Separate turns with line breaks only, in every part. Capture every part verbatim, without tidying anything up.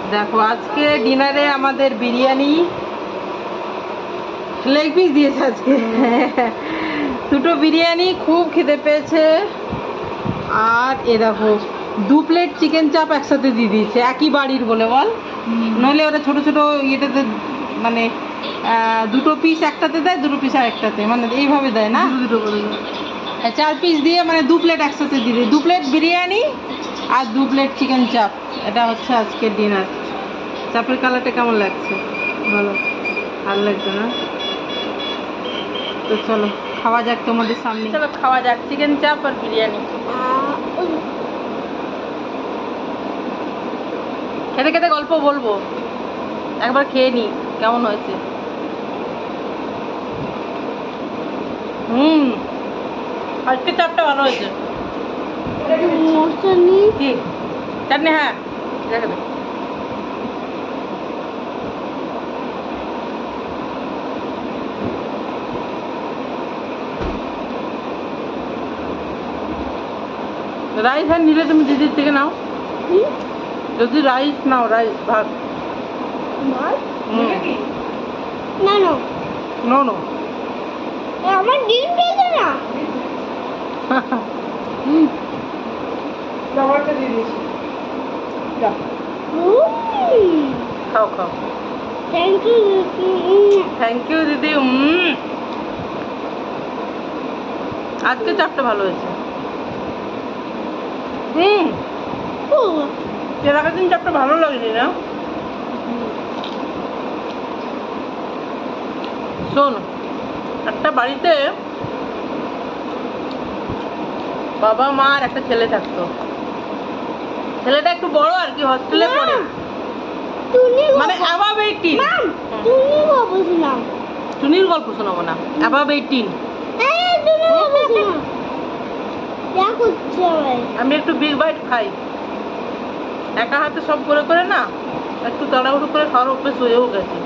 দেখো আজকে ডিনারে আমাদের বিরিয়ানি, লেগ পিস দিয়েছে আজকে দুটো বিরিয়ানি, খুব খিদে পেয়েছে। আর এ দেখো দু প্লেট চিকেন চাপ একসাথে দিয়ে দিয়েছে, একই বাড়ির বলে বল, নইলে ওরা ছোট ছোট ইয়েটাতে মানে দুটো পিস একটাতে দেয়, দুটো পিস আর একটাতে, মানে এইভাবে দেয় না, দুটো করে চার পিস দিয়ে মানে দু প্লেট একসাথে দিয়ে দিই, দু প্লেট বিরিয়ানি আর দু প্লেট চিকেন চাপ। এটা হচ্ছে আজকের ডিনার। চাপের কালারটা কেমন লাগছে? ভালো, ভালো লাগছে না? তো চলো খাওয়া যাক তোমাদের সামনে, চলো খাওয়া যাক চিকেন চাপ আর বিরিয়ানি। খেতে খেতে গল্প বলবো, একবার খেয়ে নি কেমন হয়েছে। হুম, আজকে চাপটা ভালো হয়েছে। ঠিক চাটনি, হ্যাঁ দেখে দে। রাইস আর নিলে তুমি দিদির থেকে নাও, যদি রাইস নাও, রাইস ভাত
না নো
নো নো
আমার ডিম পেয়েছে না,
খাবারটা দিয়ে দিয়েছি, খাও খাও।
থ্যাংক ইউ
থ্যাংক ইউ দিদি। আজকে চাপটা ভালো হয়েছে। হুম, এর আগের দিন চাপটা ভালো লাগেনি না। শোন, একটা বাড়িতে বাবা মা আর একটা ছেলে থাকতো, ছেলেটা একটু বড় আর কি, হস্টেলে পড়ে, মানে অ্যাবাভ এইটিন। টুনির গল্প শোনাবো না, অ্যাবাভ এইটিন। আমি একটু বিগ বাইট খাই, একা হাতে সব করে করে না, একটু তাড়াহুড়ো করে খাওয়ার অভ্যেস হয়েও গেছে,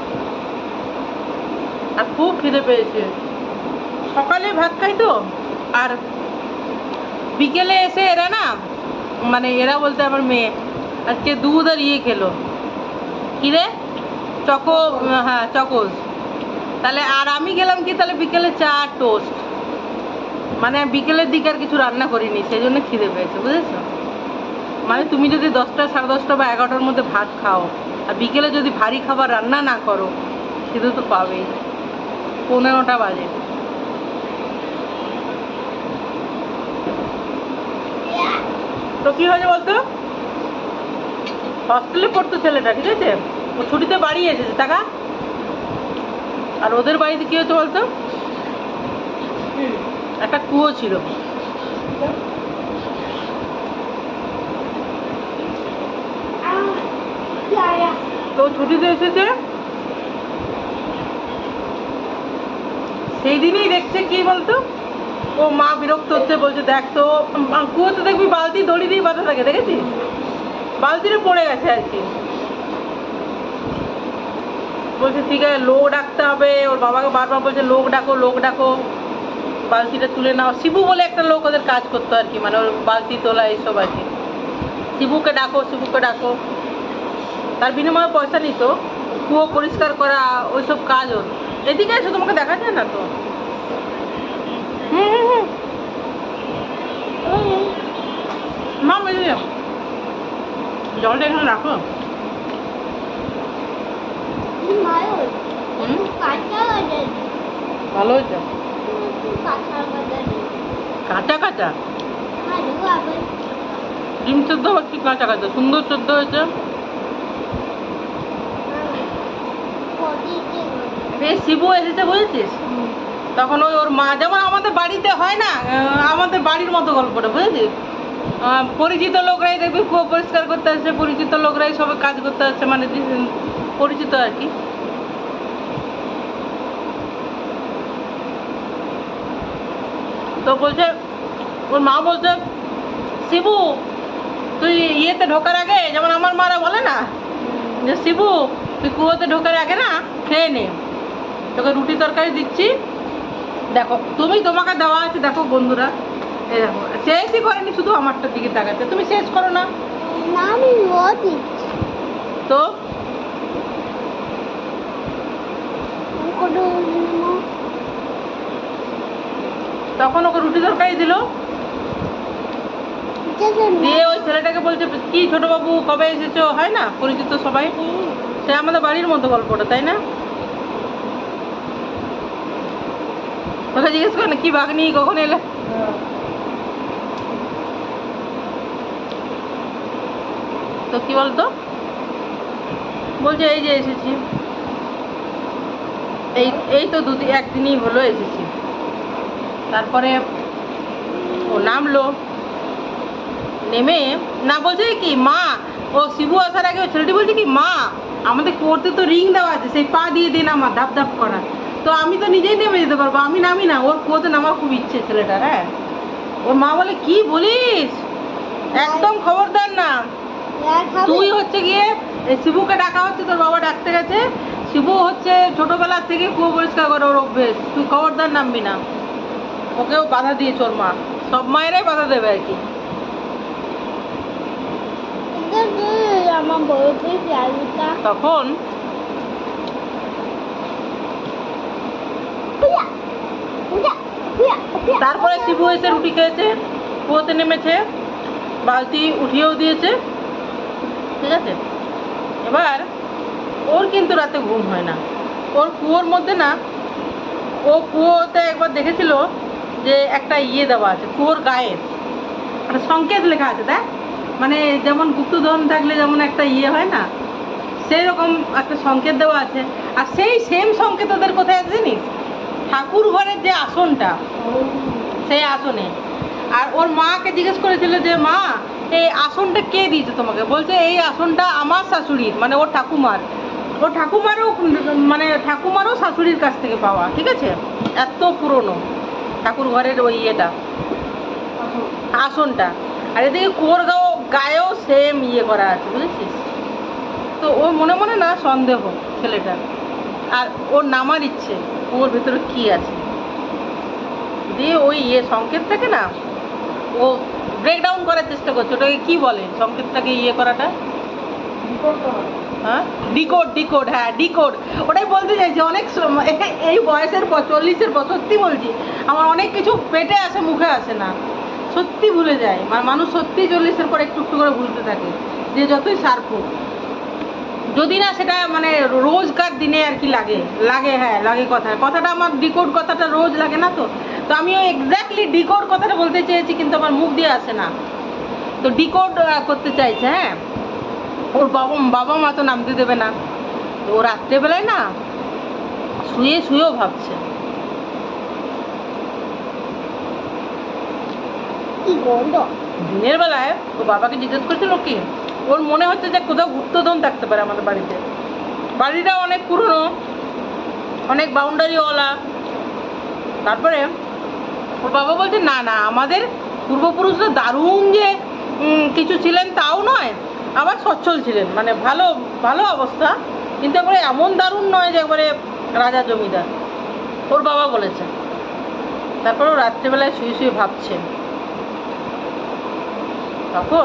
আর খুব খিদে পেয়েছে। সকালে ভাত খাই তো, আর বিকেলে এসে এরা না, মানে এরা বলতে আমার মেয়ে আজকে দুধ আর ইয়ে খেলো, কি রে চকো, হ্যাঁ চকোস। তাহলে আর আমি গেলাম কি, তাহলে বিকেলে চা টোস্ট, মানে বিকেলের দিকে আর কিছু রান্না করিনি, সেই জন্য খিদে পেয়েছে, বুঝেছো? মানে তুমি যদি দশটা সাড়ে দশটা বা এগারোটার মধ্যে ভাত খাও, আর বিকেলে যদি ভারী খাবার রান্না না করো, খিদে তো পাবেই। পনেরোটা বাজে। তো কি হয়েছে বলতো, হস্টেলে পড়তো ছেলেটা, ঠিক আছে, ও ছুটিতে বাড়ি এসেছে টাকা, আর ওদের বাড়িতে কি হয়েছে বলতো, একটা কুয়ো ছিল, তো ছুটিতে এসেছে, সেই দিনই দেখছে কি বলতো, ও মা বিরক্ত হচ্ছে, বলছে দেখ তো কুয়োতে দেখবি বালতি দড়ি দিয়ে বাঁধা থাকে, দেখেছিস, বালতিটা পড়ে গেছে আর কি, বলছে ঠিক আছে লোক ডাকতে হবে, ওর বাবাকে বারবার বলছে লোক ডাকো লোক ডাকো, বালতিটা তুলে নাও। শিবু বলে একটা লোক ওদের কাজ করতো আর কি, মানে ওর বালতি তোলা এইসব আর কি, শিবুকে ডাকো শিবুকে ডাকো, তার বিনিময়ে পয়সা নিত, কুয়ো পরিষ্কার করা ওইসব কাজ ওর। এদিকে এসে তোমাকে দেখা যায় না তো। হুম হুম হুম মা মেরে যাও, জলটা এখানে রাখো। ভালো হয়েছে, কাঁচা কাঁচা ডিম সেদ্ধ হচ্ছে, কাঁচা কাঁচা সুন্দর সেদ্ধ হয়েছে। শিবু এসেছে বুঝেছিস, তখন ওই ওর মা, যেমন আমাদের বাড়িতে হয় না, আমাদের বাড়ির মতো গল্পটা বুঝেছিস, পরিচিত লোকরাই দেখবি কুয়ো পরিষ্কার করতে আসছে, পরিচিত লোকরাই সবাই কাজ করতে আসছে, মানে পরিচিত আর কি। তো বলছে ওর মা বলছে শিবু তুই ইয়েতে ঢোকার আগে, যেমন আমার মারা বলে না যে শিবু তুই কুয়োতে ঢোকার আগে না খেয়ে নে, তোকে রুটি তরকারি দিচ্ছি, দেখো তুমি তোমাকে দেওয়া আছে, দেখো বন্ধুরা এই দেখো, শেষই করেনি, শুধু আমারটার দিকে তাকাচ্ছে, তুমি শেষ করো না।
আমি
বলতো? তখন ওকে রুটি তরকারি দিল, দিয়ে ওই ছেলেটাকে বলছে কি ছোট বাবু কবে এসেছো, হয় না পরিচিত সবাই, সে আমাদের বাড়ির মতো গল্পটা, তাই না? ওকে জিজ্ঞেস করে না কি বাগনি কখন এলে, তো কি বলতো, বলছে এই যে এসেছি, এই এই তো দুদিন একদিনই হলো এসেছি। তারপরে ও নামলো, নেমে না বলছে কি মা, ও শিবু আসার আগে ছেলেটি বলছে কি মা আমাদের করতে তো রিং দেওয়া আছে, সেই পা দিয়ে দিন আমার ধাপ ধাপ করা, তো আমি তো নিজেই নেমে যেতে পারবো, আমি নামি না, ওর কুয়োতে নামার খুব ইচ্ছে ছেলেটার। হ্যাঁ, ওর মা বলে কি বলিস, একদম খবরদার না, তুই হচ্ছে গিয়ে শিবুকে ডাকা হচ্ছে, তোর বাবা ডাকতে গেছে, শিবু হচ্ছে ছোটবেলা থেকে কুয়ো পরিষ্কার করে ওর অভ্যেস, তুই খবরদার নামবি না। ওকেও বাধা দিয়েছে ওর মা, সব মায়েরাই বাধা দেবে আর কি। তখন তারপরে শিবু এসে রুটি খেয়েছে, কুয়োতে নেমেছে, বালতি উঠিয়েও দিয়েছে, ঠিক আছে। এবার ওর কিন্তু রাতে ঘুম হয় না, ওর কুয়োর মধ্যে না, ও কুয়োতে একবার দেখেছিল যে একটা ইয়ে দেওয়া আছে কুয়োর গায়ে, একটা সংকেত লেখা আছে, দেখ মানে যেমন গুপ্তধন থাকলে যেমন একটা ইয়ে হয় না, সেই রকম একটা সংকেত দেওয়া আছে। আর সেই সেম সংকেত ওদের কোথায় আছে জানিস, ঠাকুর ঘরের যে আসনটা, সেই আসনে। আর ওর মাকে জিজ্ঞেস করেছিল যে মা এই আসনটা কে দিয়েছে তোমাকে, বলছে এই আসনটা আমার শাশুড়ির, মানে ওর ঠাকুমার, ওর ঠাকুমারও মানে ঠাকুমারও শাশুড়ির কাছ থেকে পাওয়া, ঠিক আছে, এত পুরনো ঠাকুর ঘরের ওই ইয়েটা, আসনটা। আর এদিকে কুয়োর গাও গায়েও সেম ইয়ে করা আছে, বুঝেছিস। তো ওর মনে মনে না সন্দেহ ছেলেটার, আর ওর নামার ইচ্ছে ওর ভেতরে কি আছে, দিয়ে ওই ইয়ে সংকেতটাকে না ও ব্রেকডাউন করার চেষ্টা করছে। ওটাকে কি বলে সংকেতটাকে ইয়ে করাটা, হ্যাঁ ডিকোড, ডিকোড, হ্যাঁ ডিকোড, ওটাই বলতে চাইছি। অনেক এই বয়সের পর, চল্লিশের পর, সত্যি বলছি আমার অনেক কিছু পেটে আসে মুখে আসে না, সত্যি ভুলে যায়, মানে মানুষ সত্যি চল্লিশের পর একটু একটু করে ভুলতে থাকে, যে যতই শার্প হোক, যদি না সেটা মানে রোজকার দিনে আর কি লাগে লাগে হ্যাঁ লাগে কথা, কথাটা আমার ডিকোড কথাটা রোজ লাগে না, তো তো আমিও এক্স্যাক্টলি ডিকোড কথাটা বলতে চেয়েছি কিন্তু আমার মুখ দিয়ে আসে না, তো ডিকোড করতে চাইছে। হ্যাঁ, ওর বাবা বাবা মা তো নামতে দেবে না, তো ও রাত্রেবেলায় না শুয়ে শুয়েও ভাবছে, দিনের বেলায় ও বাবাকে জিজ্ঞেস করছিল কি, ওর মনে হচ্ছে যে কোথাও গুপ্তধন থাকতে পারে আমাদের বাড়িতে, বাড়িটা অনেক পুরনো, অনেক বাউন্ডারিওয়ালা। তারপরে ওর বাবা বলছে না না আমাদের পূর্বপুরুষরা দারুণ যে কিছু ছিলেন তাও নয়, আবার সচ্ছল ছিলেন, মানে ভালো ভালো অবস্থা, কিন্তু একবারে এমন দারুণ নয় যে একবারে রাজা জমিদার, ওর বাবা বলেছে। তারপর ও রাত্রেবেলায় শুয়ে শুয়ে ভাবছে, তখন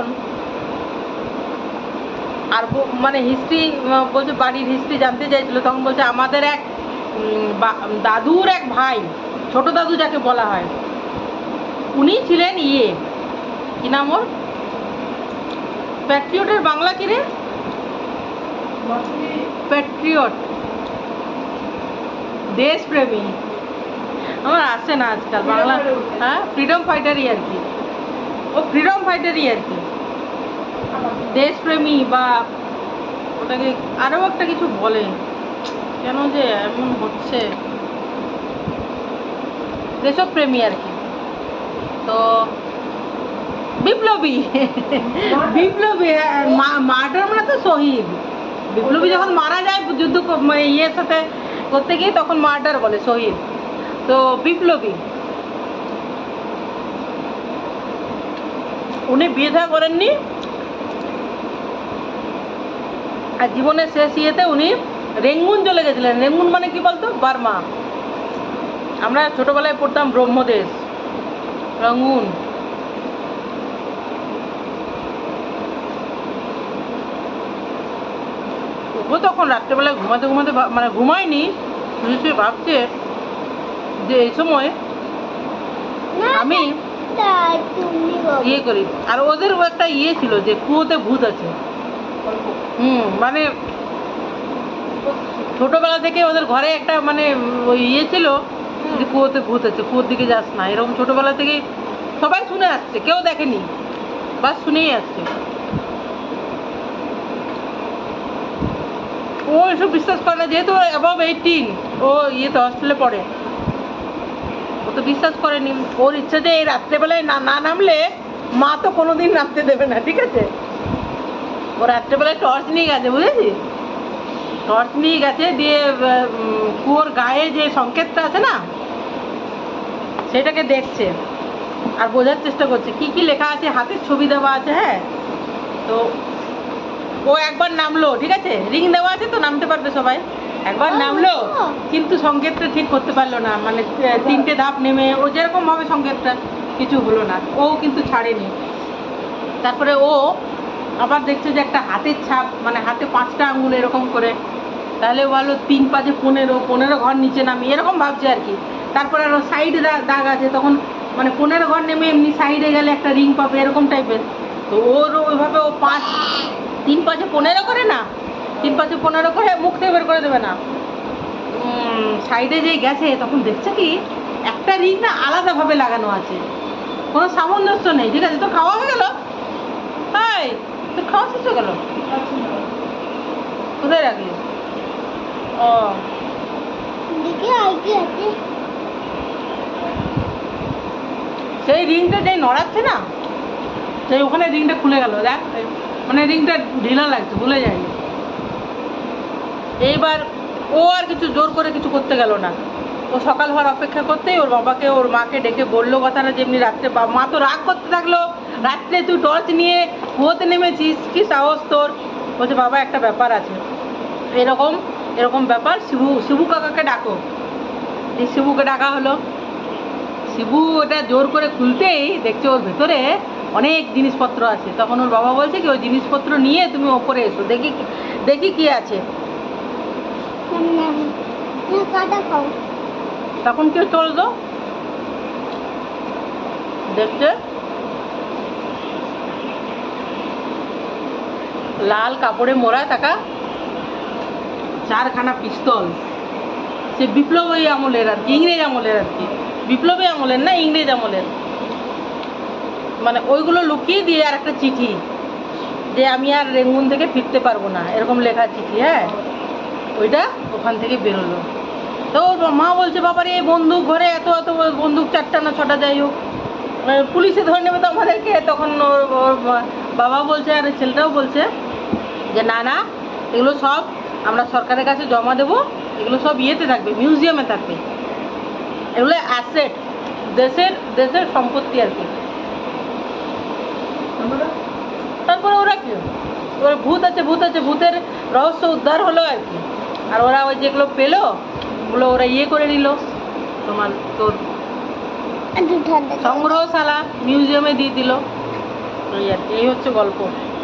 আর মানে হিস্ট্রি বলছে, বাড়ির হিস্ট্রি জানতে চাইছিল, তখন বলছে আমাদের এক দাদুর এক ভাই, ছোট দাদু যাকে বলা হয়, উনি ছিলেন ইয়ে কি নাম ওর, প্যাট্রিয়টের বাংলা কি রে, প্যাট্রিয়ট, দেশপ্রেমী, আমার আসে না আজকাল বাংলা, হ্যাঁ ফ্রিডম ফাইটারই আর কি, ও ফ্রিডম ফাইটারই আর কি, দেশপ্রেমী বা ওটাকে আরও একটা কিছু বলে, কেন যে এমন হচ্ছে, দেশপ্রেমী আর কি, তো বিপ্লবী বিপ্লবী মার্টার মানে তো শহীদ, বিপ্লবী যখন মারা যায় যুদ্ধ ইয়ের সাথে করতে গিয়ে তখন মার্টার বলে, শহীদ, তো বিপ্লবী। উনি বিয়ে থা করেননি, আর জীবনের শেষ ইয়েতে উনি রেঙ্গুন চলে গেছিলেন। রেঙ্গুন মানে কি বলতো, বার্মা, আমরা ছোটবেলায় পড়তাম ব্রহ্মদেশ, রঙ্গুন। ও তখন রাত্রেবেলায় ঘুমাতে ঘুমাতে ভা- মানে ঘুমায়নি, শুয়ে শুয়ে ভাবছে যে এই সময়
না,
আমি
তা তুমি বাবা।
ইয়ে করি। আর ওদের একটা ইয়ে ছিল যে কুয়োতে ভূত আছে। হুম, মানে ছোটবেলা থেকে ওদের ঘরে একটা মানে ওই ইয়ে ছিল যে কুয়োতে ভূত আছে, কুয়োর দিকে যাস না, এরকম ছোটবেলা থেকে সবাই শুনে আসছে, কেউ দেখেনি, বাস শুনেই আসছে। ও এসব বিশ্বাস করে না, যেহেতু অ্যাবভ এইটিন, ও ইয়েতে হস্টেলে পড়ে, ও তো বিশ্বাস করেনি। ওর ইচ্ছা যে এই রাত্রেবেলায় না না নামলে মা তো কোনোদিন নামতে দেবে না, ঠিক আছে। ও রাত্রেবেলায় টর্চ নিয়ে গেছে, বুঝেছিস, টর্চ নিয়ে গেছে, দিয়ে উম, কুয়োর গায়ে যে সংকেতটা আছে না, সেটাকে দেখছে আর বোঝার চেষ্টা করছে কি কি লেখা আছে, হাতের ছবি দেওয়া আছে। হ্যাঁ, তো ও একবার নামলো, ঠিক আছে, রিং দেওয়া আছে তো নামতে পারবে সবাই, একবার নামলো, কিন্তু সংকেতটা ঠিক করতে পারলো না, মানে আহ, তিনটে ধাপ নেমে ও যেরকম ভাবে সংকেতটা, কিছু হলো না, ও কিন্তু ছাড়েনি। তারপরে ও আবার দেখছে যে একটা হাতের ছাপ, মানে হাতে পাঁচটা আঙুল এরকম করে, তাহলে ও ভালো তিন পাঁচে পনেরো, পনেরো ঘর নিচে নামি এরকম ভাবছে আর কি। তারপরে আরো সাইডে দাগ আছে, তখন মানে পনেরো ঘর নেমে এমনি সাইডে গেলে একটা রিং পাবে, এরকম টাইপের। তো ওর ওইভাবে ও পাঁচ, তিন পাঁচে পনেরো করে না, তিন পাঁচে পনেরো করে মুখ থেকে বের করে দেবে না, সাইডে যে গেছে তখন দেখছে কি একটা রিং না আলাদাভাবে লাগানো আছে, কোনো সামঞ্জস্য নেই, ঠিক আছে। তো খাওয়া হয়ে গেল, হাই তো খাওয়া শেষ হয়ে গেল, কোথায় রাখলি? ও
দেখি আর কি আছে।
সেই রিংটা যেই নড়াচ্ছে না, সেই ওখানে রিংটা খুলে গেল, দেখ, মানে রিংটা ঢিলা লাগছে, ভুলে যায়নি। এইবার ও আর কিছু জোর করে কিছু করতে গেল না, ও সকাল হওয়ার অপেক্ষা করতেই ওর বাবাকে ওর মাকে ডেকে বললো কথাটা, যেমনি রাত্রে বা- মা তো রাগ করতে থাকলো, রাত্রে তুই টর্চ নিয়ে কুয়োতে নেমেছিস, কি সাহস তোর। বলছে বাবা একটা ব্যাপার আছে, এরকম এরকম ব্যাপার, শিবু শিবু কাকাকে ডাকো। এই শিবুকে ডাকা হলো, শিবু ওটা জোর করে খুলতেই দেখছে ওর ভেতরে অনেক জিনিসপত্র আছে। তখন ওর বাবা বলছে কি ওই জিনিসপত্র নিয়ে তুমি ওপরে এসো, দেখি দেখি কি আছে।
না, না, কাটা খাও।
তখন কেউ চলতো দেখছে লাল কাপড়ে মোড়া থাকা চারখানা পিস্তল, সে বিপ্লবী আমলের আর কি, ইংরেজ আমলের আর কি, বিপ্লবী আমলের না, ইংরেজ আমলের, মানে ওইগুলো লুকিয়ে দিয়ে আর একটা চিঠি, যে আমি আর রেঙ্গুন থেকে ফিরতে পারবো না, এরকম লেখা চিঠি। হ্যাঁ, ওইটা ওখান থেকে বেরোলো। তো ওর মা বলছে বাবারে এই বন্দুক ঘরে এত এত বন্দুক, চারটা না ছটা যাই হোক, আহ, পুলিশে ধরে নেবে তো আমাদেরকে। তখন ওর ওর বাবা বলছে আর ছেলেটাও বলছে যে না না, এগুলো সব আমরা সরকারের কাছে জমা দেবো, এগুলো সব ইয়েতে থাকবে, মিউজিয়ামে থাকবে, এগুলো অ্যাসেট, দেশের দেশের সম্পত্তি আর কি। তারপরে ওরা কি, ওরা ভূত আছে ভূত আছে ভূতের রহস্য উদ্ধার হলো আর কি। আর ওরা ওই যেগুলো পেলো ওগুলো ওরা ইয়ে করে নিল, তোমার তোর
একটু ঠান্ডা খাও।
সংগ্রহশালা, মিউজিয়ামে দিয়ে দিল, এই আর কি, এই হচ্ছে গল্প।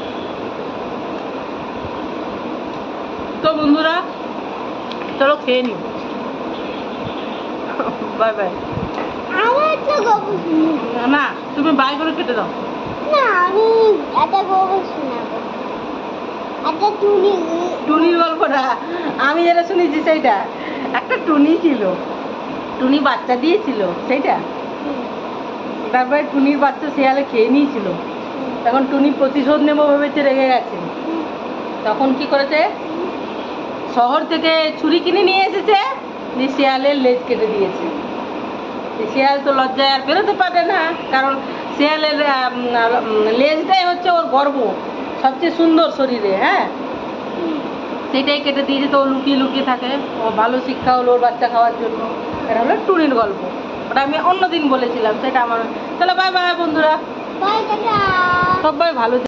তো বন্ধুরা চলো খেয়ে নিও, বাই বাই।
আমার একটা গল্প শুনি।
না তুমি বাই করে কেটে দাও।
না, আমি একটা গল্প শোনাবো। একটা টুনি
টুনির গল্পটা আমি যেটা শুনেছি সেইটা, একটা টুনি ছিল, টুনি বাচ্চা দিয়েছিল সেইটা, তারপরে টুনির বাচ্চা শেয়ালে খেয়ে নিয়েছিল, তখন টুনি প্রতিশোধ নেবো ভেবেছে, রেগে গেছে, তখন কি করেছে, শহর থেকে ছুরি কিনে নিয়ে এসেছে, দিয়ে শেয়ালের লেজ কেটে দিয়েছে। শেয়াল তো লজ্জায় আর বেরোতে পারে না, কারণ শেয়ালের আম, উম, লেজটাই হচ্ছে ওর গর্ব, সবচেয়ে সুন্দর শরীরে। হ্যাঁ, সেটাই কেটে দিয়েছে, তো ও লুকিয়ে লুকিয়ে থাকে, ও ভালো শিক্ষা হলো ওর বাচ্চা খাওয়ার জন্য। এটা হলো টুনির গল্প, ওটা আমি অন্যদিন বলেছিলাম, সেটা আমার। চলো বাই বাই বন্ধুরা,
বাই, টাটা।
সবাই ভালো